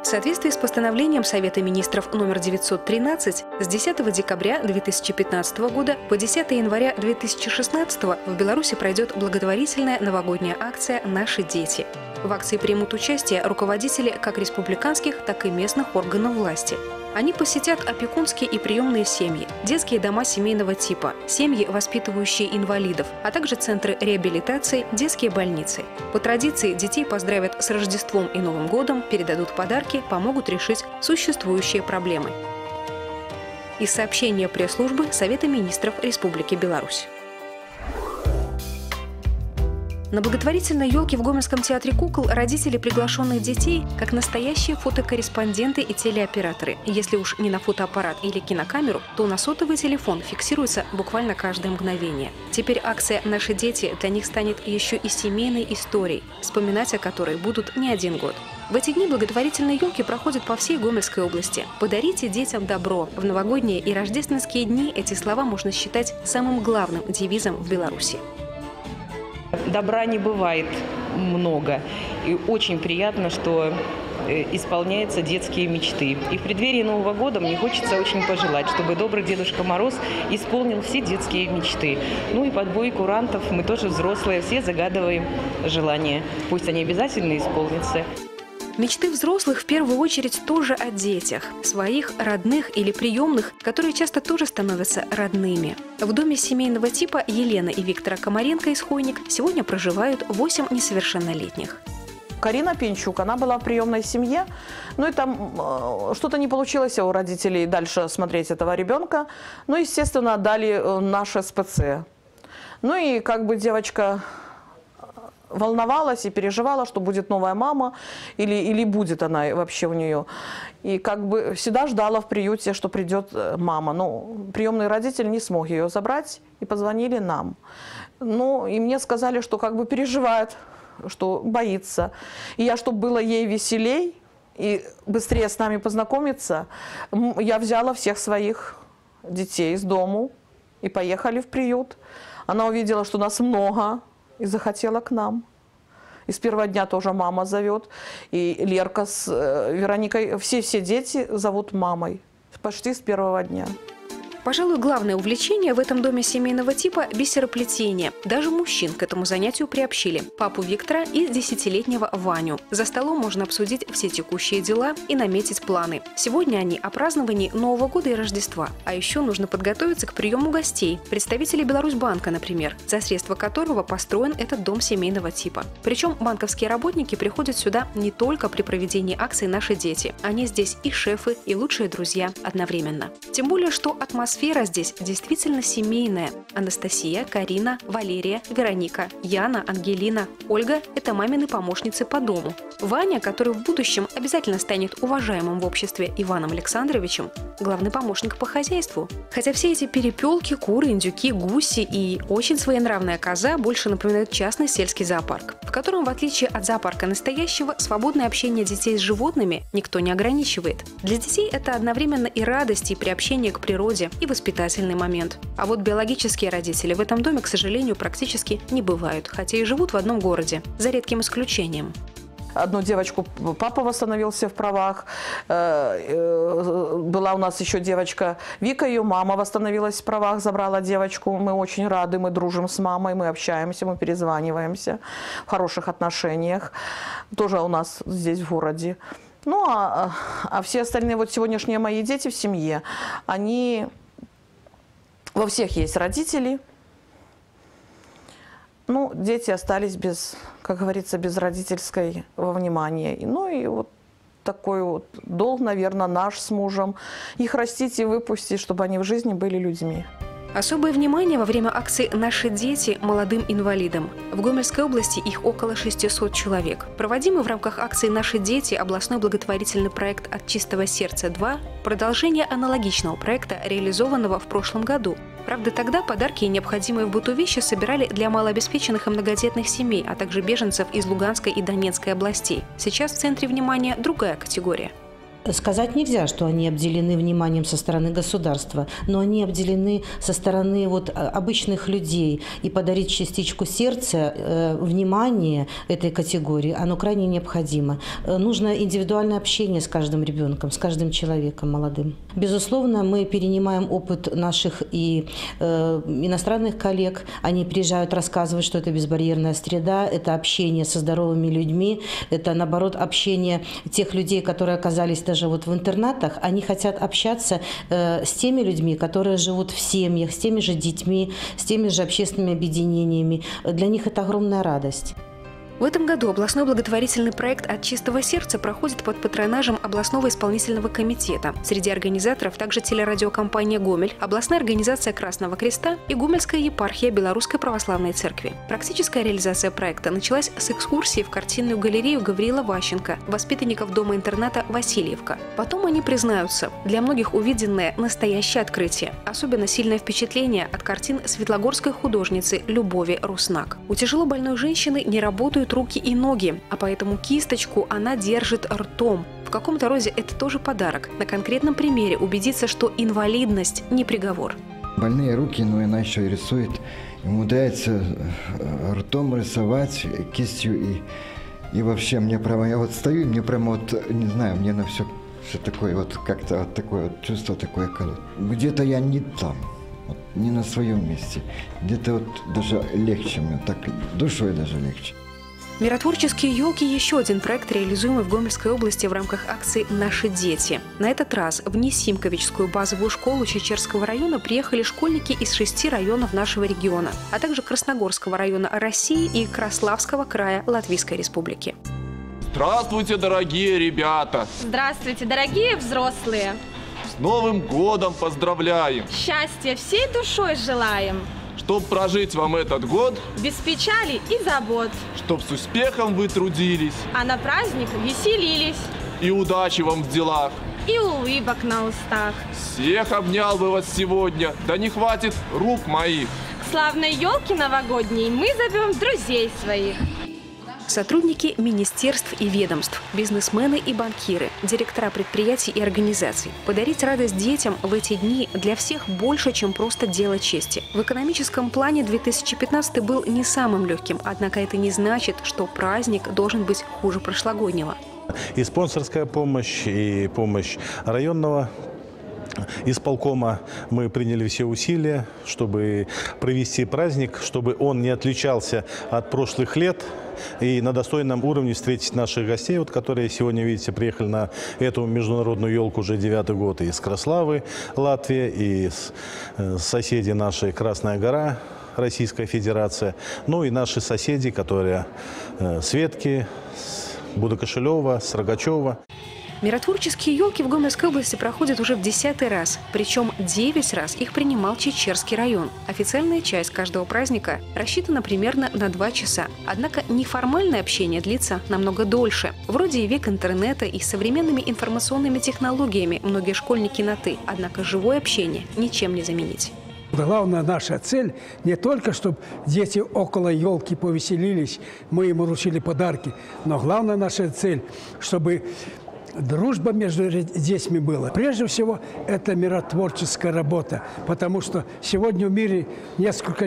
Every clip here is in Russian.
В соответствии с постановлением Совета министров номер 913 с 10 декабря 2015 года по 10 января 2016 в Беларуси пройдет благотворительная новогодняя акция «Наши дети». В акции примут участие руководители как республиканских, так и местных органов власти. Они посетят опекунские и приемные семьи, детские дома семейного типа, семьи, воспитывающие инвалидов, а также центры реабилитации, детские больницы. По традиции детей поздравят с Рождеством и Новым годом, передадут подарки, помогут решить существующие проблемы. Из сообщения пресс-службы Совета министров Республики Беларусь. На благотворительной елке в Гомельском театре кукол родители приглашенных детей как настоящие фотокорреспонденты и телеоператоры. Если уж не на фотоаппарат или кинокамеру, то на сотовый телефон фиксируется буквально каждое мгновение. Теперь акция «Наши дети» для них станет еще и семейной историей, вспоминать о которой будут не один год. В эти дни благотворительные елки проходят по всей Гомельской области. «Подарите детям добро». В новогодние и рождественские дни эти слова можно считать самым главным девизом в Беларуси. Добра не бывает много. И очень приятно, что исполняются детские мечты. И в преддверии Нового года мне хочется очень пожелать, чтобы добрый Дедушка Мороз исполнил все детские мечты. Ну и под бой курантов мы тоже взрослые, все загадываем желания. Пусть они обязательно исполнятся. Мечты взрослых в первую очередь тоже о детях, своих, родных или приемных, которые часто тоже становятся родными. В доме семейного типа Елены и Виктора Комаренко из Хойник сегодня проживают 8 несовершеннолетних. Карина Пинчук, она была в приемной семье, ну и там что-то не получилось у родителей дальше смотреть этого ребенка, ну, естественно, отдали наш СПЦ. Ну и как бы девочка волновалась и переживала, что будет новая мама, или будет она вообще у нее. И как бы всегда ждала в приюте, что придет мама. Но приемный родитель не смог ее забрать, и позвонили нам. Ну, и мне сказали, что как бы переживает, что боится. И я, чтобы было ей веселей и быстрее с нами познакомиться, я взяла всех своих детей из дому и поехали в приют. Она увидела, что нас много, и захотела к нам. И с первого дня тоже мама зовет. И Лерка с Вероникой, все дети зовут мамой. Почти с первого дня. Пожалуй, главное увлечение в этом доме семейного типа – бисероплетение. Даже мужчин к этому занятию приобщили. Папу Виктора и 10-летнего Ваню. За столом можно обсудить все текущие дела и наметить планы. Сегодня они о праздновании Нового года и Рождества. А еще нужно подготовиться к приему гостей, представителей Беларусьбанка, например, за средства которого построен этот дом семейного типа. Причем банковские работники приходят сюда не только при проведении акции «Наши дети». Они здесь и шефы, и лучшие друзья одновременно. Тем более, что атмосфера здесь действительно семейная. Анастасия, Карина, Валерия, Вероника, Яна, Ангелина, Ольга – это мамины помощницы по дому. Ваня, который в будущем обязательно станет уважаемым в обществе Иваном Александровичем, главный помощник по хозяйству. Хотя все эти перепелки, куры, индюки, гуси и очень своенравная коза больше напоминают частный сельский зоопарк, в котором, в отличие от зоопарка настоящего, свободное общение детей с животными никто не ограничивает. Для детей это одновременно и радость, и приобщение к природе, и воспитательный момент. А вот биологические родители в этом доме, к сожалению, практически не бывают, хотя и живут в одном городе, за редким исключением. Одну девочку папа восстановился в правах. Была у нас еще девочка Вика, ее мама восстановилась в правах, забрала девочку. Мы очень рады, мы дружим с мамой, мы общаемся, мы перезваниваемся в хороших отношениях. Тоже у нас здесь в городе. Ну, а все остальные, вот сегодняшние мои дети в семье, они... Во всех есть родители. Ну, дети остались без, как говорится, без родительского внимания. Ну и вот такой вот долг, наверное, наш с мужем. Их растить и выпустить, чтобы они в жизни были людьми. Особое внимание во время акции «Наши дети» молодым инвалидам. В Гомельской области их около 600 человек. Проводимый в рамках акции «Наши дети» областной благотворительный проект «От чистого сердца 2» – продолжение аналогичного проекта, реализованного в прошлом году. Правда, тогда подарки и необходимые в быту вещи собирали для малообеспеченных и многодетных семей, а также беженцев из Луганской и Донецкой областей. Сейчас в центре внимания другая категория. Сказать нельзя, что они обделены вниманием со стороны государства, но они обделены со стороны обычных людей. И подарить частичку сердца, внимание этой категории, оно крайне необходимо. Нужно индивидуальное общение с каждым ребенком, с каждым человеком молодым. Безусловно, мы перенимаем опыт наших и иностранных коллег. Они приезжают рассказывать, что это безбарьерная среда, это общение со здоровыми людьми, это, наоборот, общение тех людей, которые оказались даже в интернатах. Они хотят общаться с теми людьми, которые живут в семьях, с теми же детьми, с теми же общественными объединениями. Для них это огромная радость. В этом году областной благотворительный проект «От чистого сердца» проходит под патронажем областного исполнительного комитета. Среди организаторов также телерадиокомпания «Гомель», областная организация Красного Креста и Гомельская епархия Белорусской православной церкви. Практическая реализация проекта началась с экскурсии в картинную галерею Гавриила Ващенко, воспитанников дома-интерната «Васильевка». Потом они признаются, для многих увиденное – настоящее открытие. Особенно сильное впечатление от картин светлогорской художницы Любови Руснак. У тяжело больной женщины не работают руки и ноги, а поэтому кисточку она держит ртом. В каком-то роде это тоже подарок. На конкретном примере убедиться, что инвалидность не приговор. Больные руки, но она еще и рисует. Ему удается ртом рисовать, кистью и вообще мне прямо, я вот стою, и мне прямо вот, не знаю, мне на все такое вот, как-то вот такое вот чувство такое колоть. Где-то я не там. Вот, не на своем месте. Где-то вот даже легче мне, так душой даже легче. Миротворческие елки – еще один проект, реализуемый в Гомельской области в рамках акции «Наши дети». На этот раз в Несимковичскую базовую школу Чечерского района приехали школьники из 6 районов нашего региона, а также Красногорского района России и Краславского края Латвийской Республики. Здравствуйте, дорогие ребята! Здравствуйте, дорогие взрослые! С Новым годом поздравляем! Счастья всей душой желаем! Чтоб прожить вам этот год без печали и забот. Чтоб с успехом вы трудились. А на праздник веселились. И удачи вам в делах. И улыбок на устах. Всех обнял бы вас сегодня, да не хватит рук моих. К славной елке новогодней мы зовем друзей своих. Сотрудники министерств и ведомств, бизнесмены и банкиры, директора предприятий и организаций. Подарить радость детям в эти дни для всех больше, чем просто дело чести. В экономическом плане 2015 был не самым легким, однако это не значит, что праздник должен быть хуже прошлогоднего. И спонсорская помощь, и помощь районного исполкома. Мы приняли все усилия, чтобы провести праздник, чтобы он не отличался от прошлых лет. И на достойном уровне встретить наших гостей, вот, которые сегодня, видите, приехали на эту международную елку уже 9-й год из Краславы, Латвия, и соседи нашей Красная Гора, Российская Федерация, ну и наши соседи, которые Светки, Будокошелева, Срогачева. Миротворческие елки в Гомельской области проходят уже в 10-й раз. Причем 9 раз их принимал Чечерский район. Официальная часть каждого праздника рассчитана примерно на 2 часа. Однако неформальное общение длится намного дольше. Вроде и век интернета, и современными информационными технологиями многие школьники на «ты». Однако живое общение ничем не заменить. Главная наша цель не только, чтобы дети около елки повеселились, мы им вручили подарки, но главная наша цель, чтобы дружба между детьми была. Прежде всего, это миротворческая работа, потому что сегодня в мире несколько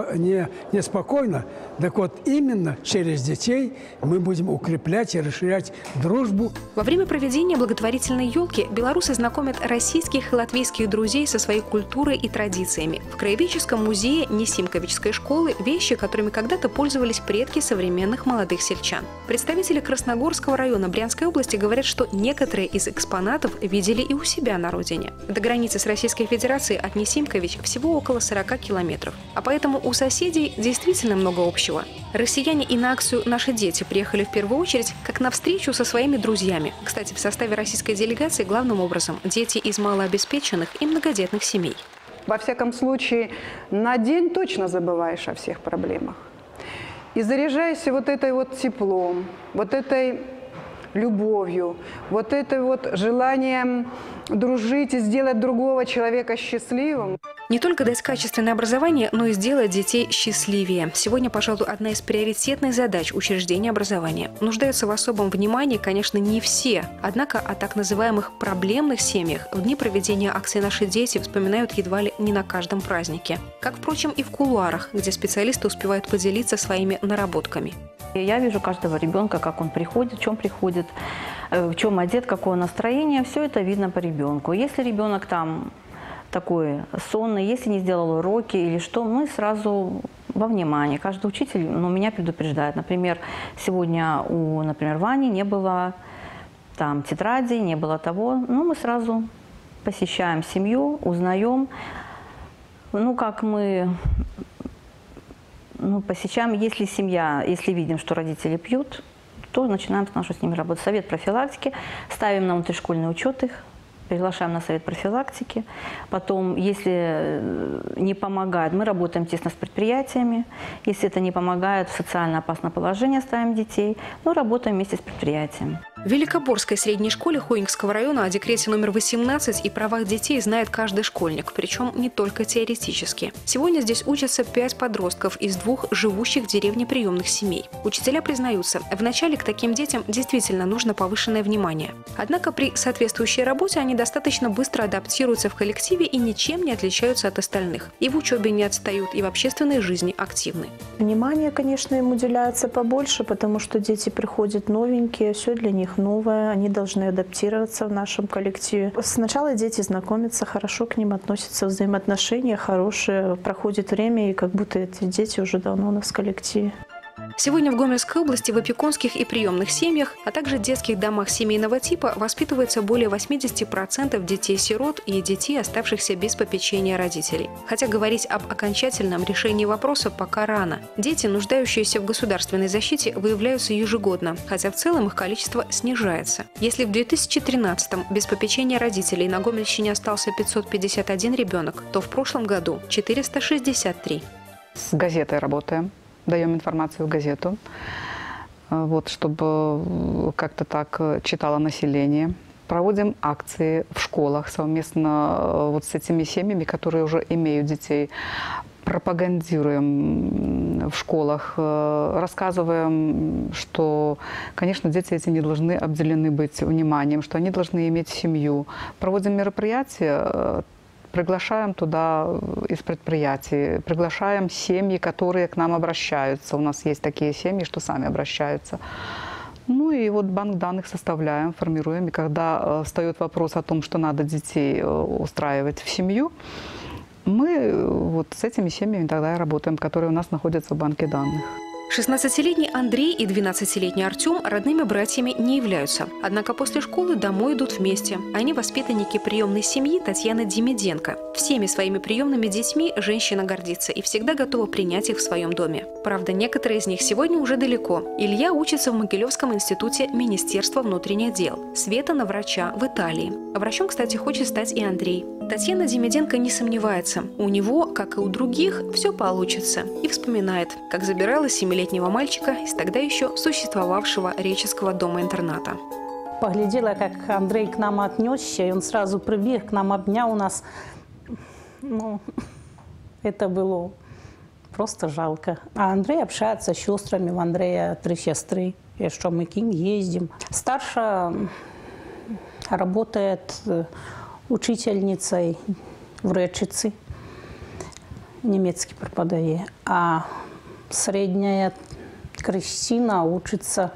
неспокойно. Так вот, именно через детей мы будем укреплять и расширять дружбу. Во время проведения благотворительной елки белорусы знакомят российских и латвийских друзей со своей культурой и традициями. В краеведческом музее Несимковичской школы вещи, которыми когда-то пользовались предки современных молодых сельчан. Представители Красногорского района Брянской области говорят, что некоторые из экспонатов видели и у себя на родине. До границы с Российской Федерацией от Несимкович всего около 40 километров. А поэтому у соседей действительно много общего. Россияне и на акцию «Наши дети» приехали в первую очередь как на встречу со своими друзьями. Кстати, в составе российской делегации главным образом дети из малообеспеченных и многодетных семей. Во всяком случае, на день точно забываешь о всех проблемах. И заряжаешься вот этой вот теплом, вот этой любовью, вот это вот желанием дружить и сделать другого человека счастливым. Не только дать качественное образование, но и сделать детей счастливее. Сегодня, пожалуй, одна из приоритетных задач учреждения образования. Нуждаются в особом внимании, конечно, не все. Однако о так называемых проблемных семьях в дни проведения акции «Наши дети» вспоминают едва ли не на каждом празднике. Как, впрочем, и в кулуарах, где специалисты успевают поделиться своими наработками. Я вижу каждого ребенка, как он приходит, в чем одет, какое настроение. Все это видно по ребенку. Если ребенок там такой сонный, если не сделал уроки или что, мы сразу во внимание. Каждый учитель меня предупреждает. Например, сегодня у Вани не было там тетради, не было того. Мы сразу посещаем семью, узнаем. Как мы посещаем, если видим, что родители пьют, то начинаем с ними работать. Совет профилактики, ставим на внутришкольный учет их, приглашаем на совет профилактики. Потом, если не помогает, мы работаем тесно с предприятиями. Если это не помогает, в социально опасное положение ставим детей, работаем вместе с предприятием. В Великоборской средней школе Хойникского района о декрете номер 18 и правах детей знает каждый школьник, причем не только теоретически. Сегодня здесь учатся 5 подростков из 2 живущих в деревне приемных семей. Учителя признаются, вначале к таким детям действительно нужно повышенное внимание. Однако при соответствующей работе они достаточно быстро адаптируются в коллективе и ничем не отличаются от остальных. И в учебе не отстают, и в общественной жизни активны. Внимание, конечно, им уделяется побольше, потому что дети приходят новенькие, все для них новое, они должны адаптироваться в нашем коллективе. Сначала дети знакомятся, хорошо к ним относятся, взаимоотношения хорошие, проходит время, и как будто эти дети уже давно у нас в коллективе. Сегодня в Гомельской области в опекунских и приемных семьях, а также детских домах семейного типа воспитывается более 80% детей-сирот и детей, оставшихся без попечения родителей. Хотя говорить об окончательном решении вопроса пока рано. Дети, нуждающиеся в государственной защите, выявляются ежегодно, хотя в целом их количество снижается. Если в 2013-м без попечения родителей на Гомельщине остался 551 ребенок, то в прошлом году 463. С газетой работаем. Даем информацию в газету, чтобы как-то так читало население. Проводим акции в школах совместно с этими семьями, которые уже имеют детей. Пропагандируем в школах, рассказываем, что, конечно, дети эти не должны обделены быть вниманием, что они должны иметь семью. Проводим мероприятия. Приглашаем туда из предприятий, приглашаем семьи, которые к нам обращаются. У нас есть такие семьи, что сами обращаются. И банк данных составляем, формируем. И когда встает вопрос о том, что надо детей устраивать в семью, мы с этими семьями тогда и работаем, которые у нас находятся в банке данных. 16-летний Андрей и 12-летний Артем родными братьями не являются. Однако после школы домой идут вместе. Они воспитанники приемной семьи Татьяны Демиденко. Всеми своими приемными детьми женщина гордится и всегда готова принять их в своем доме. Правда, некоторые из них сегодня уже далеко. Илья учится в Могилевском институте Министерства внутренних дел. Света на врача в Италии. Врачом, кстати, хочет стать и Андрей. Татьяна Демиденко не сомневается. У него, как и у других, все получится. И вспоминает, как забирала 7-летнего мальчика из тогда еще существовавшего Реческого дома-интерната. Поглядела, как Андрей к нам отнесся, и он сразу прибег, к нам обнял нас. Это было просто жалко. А Андрей общается с сестрами, у Андрея 3 сестры, и что мы к ним ездим. Старшая работает учительницей в Речице, немецкий преподает, а средняя Кристина учится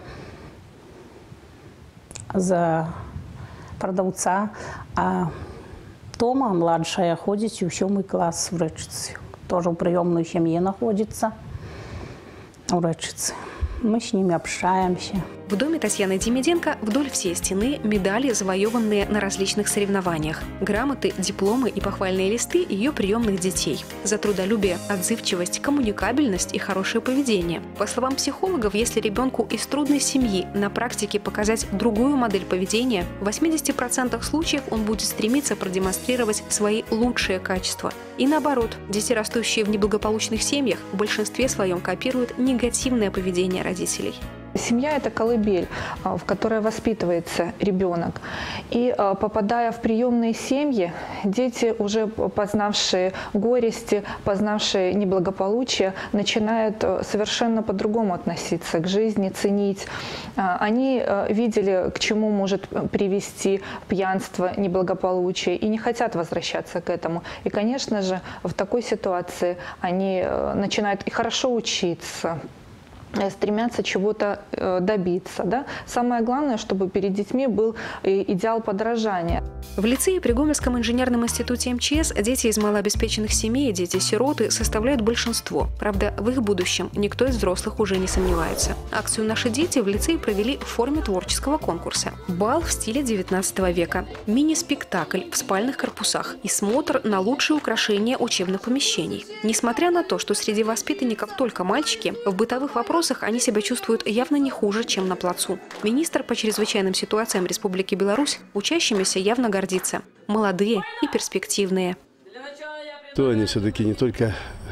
за продавца, а Тома, младшая, ходит в 7 класс в Речице. Тоже в приемной семье находится в Речице. Мы с ними общаемся. В доме Татьяны Демиденко вдоль всей стены медали, завоеванные на различных соревнованиях, грамоты, дипломы и похвальные листы ее приемных детей. За трудолюбие, отзывчивость, коммуникабельность и хорошее поведение. По словам психологов, если ребенку из трудной семьи на практике показать другую модель поведения, в 80% случаев он будет стремиться продемонстрировать свои лучшие качества. И наоборот, дети, растущие в неблагополучных семьях, в большинстве своем копируют негативное поведение родителей. Семья – это колыбель, в которой воспитывается ребенок. И попадая в приемные семьи, дети, уже познавшие горести, познавшие неблагополучие, начинают совершенно по-другому относиться к жизни, ценить. Они видели, к чему может привести пьянство, неблагополучие, и не хотят возвращаться к этому. И, конечно же, в такой ситуации они начинают и хорошо учиться, стремятся чего-то добиться. Да? Самое главное, чтобы перед детьми был идеал подражания. В лицее при Гомельском инженерном институте МЧС дети из малообеспеченных семей, дети-сироты составляют большинство. Правда, в их будущем никто из взрослых уже не сомневается. Акцию «Наши дети» в лицее провели в форме творческого конкурса. Бал в стиле 19 века, мини-спектакль в спальных корпусах и смотр на лучшие украшения учебных помещений. Несмотря на то, что среди воспитанников только мальчики, в бытовых вопросах они себя чувствуют явно не хуже, чем на плацу. Министр по чрезвычайным ситуациям Республики Беларусь учащимися явно гордится. Молодые и перспективные. То они все-таки не только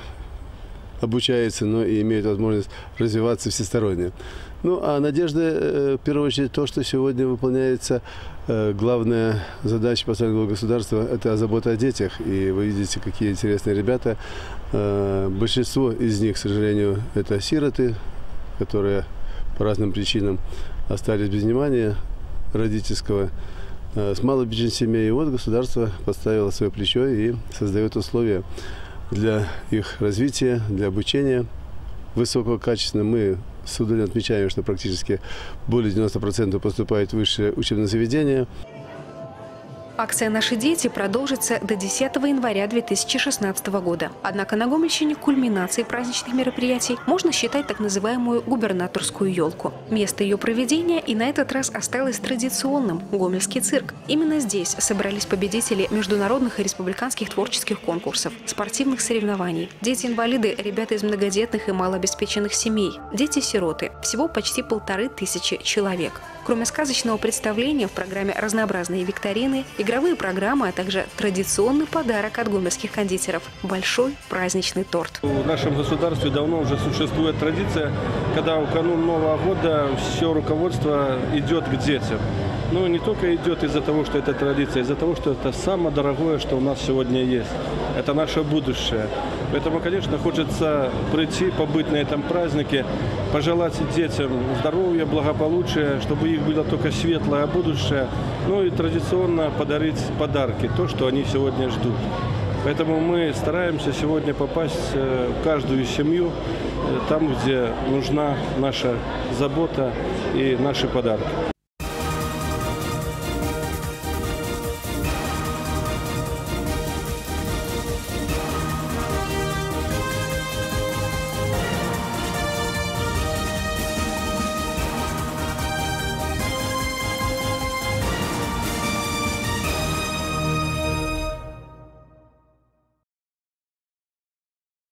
обучаются, но и имеют возможность развиваться всесторонне. Ну, а надежда, в первую очередь, то, что сегодня выполняется главная задача поставленного государства – это забота о детях. И вы видите, какие интересные ребята. Большинство из них, к сожалению, это сироты, которые по разным причинам остались без внимания родительского, с малообеспеченной семьей. И вот государство подставило свое плечо и создает условия для их развития, для обучения высокого качества. Мы с удовлетворением отмечаем, что практически более 90% поступают в высшее учебное заведение. Акция «Наши дети» продолжится до 10 января 2016 года. Однако на Гомельщине кульминацией праздничных мероприятий можно считать так называемую губернаторскую елку. Место ее проведения и на этот раз осталось традиционным – Гомельский цирк. Именно здесь собрались победители международных и республиканских творческих конкурсов, спортивных соревнований, дети-инвалиды, ребята из многодетных и малообеспеченных семей, дети-сироты. Всего почти 1500 человек. Кроме сказочного представления в программе разнообразные викторины, игровые программы, а также традиционный подарок от гомельских кондитеров – большой праздничный торт. В нашем государстве давно уже существует традиция, когда в канун Нового года все руководство идет к детям. Но не только идет из-за того, что это традиция, из-за того, что это самое дорогое, что у нас сегодня есть. Это наше будущее. Поэтому, конечно, хочется прийти, побыть на этом празднике, пожелать детям здоровья, благополучия, чтобы их было только светлое будущее, ну и традиционно подарить подарки, то, что они сегодня ждут. Поэтому мы стараемся сегодня попасть в каждую семью, там, где нужна наша забота и наши подарки.